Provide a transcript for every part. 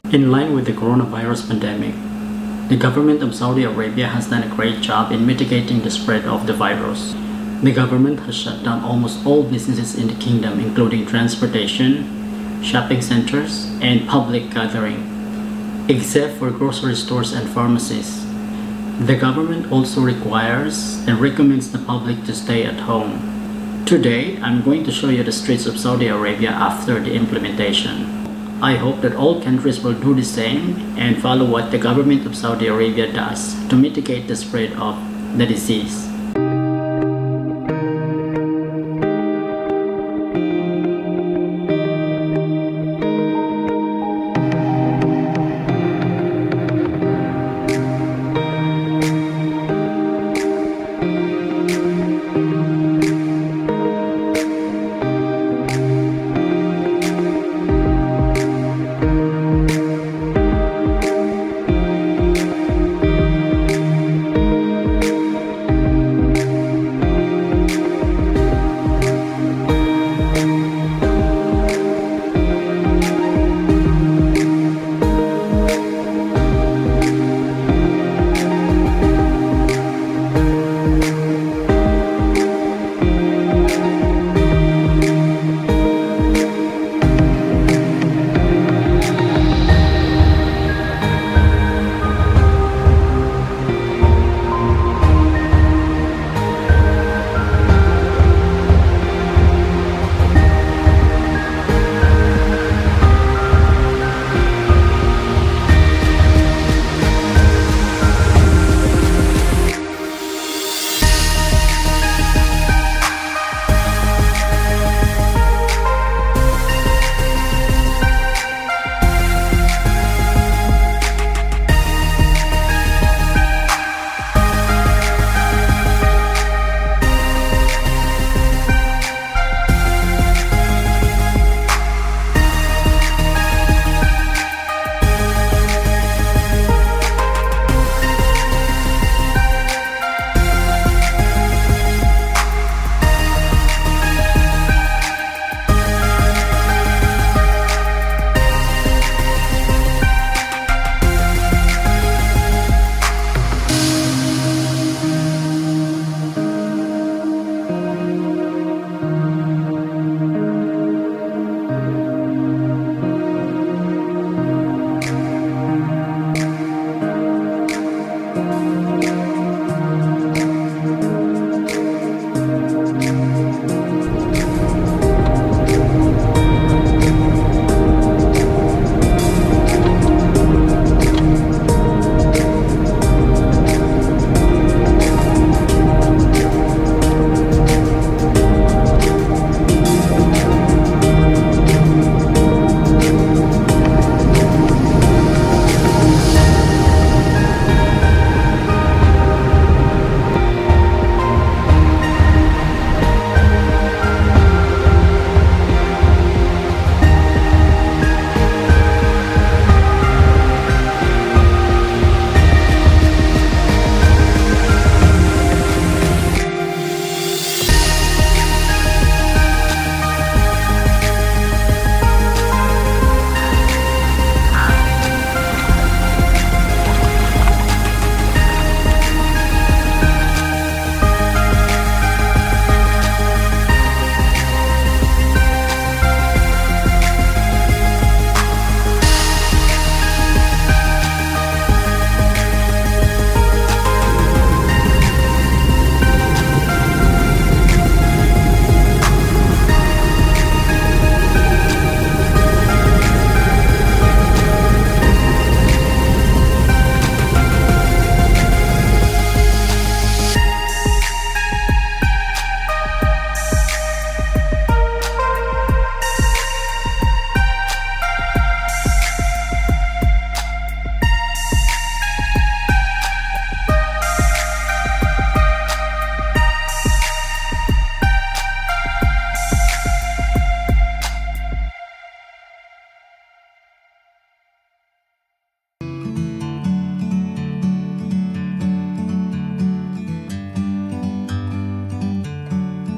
In line with the coronavirus pandemic, the government of Saudi Arabia has done a great job in mitigating the spread of the virus. The government has shut down almost all businesses in the kingdom, including transportation, shopping centers, and public gathering, except for grocery stores and pharmacies. The government also requires and recommends the public to stay at home. Today, I'm going to show you the streets of Saudi Arabia after the implementation. I hope that all countries will do the same and follow what the government of Saudi Arabia does to mitigate the spread of the disease.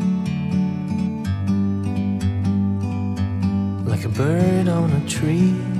bird on a tree.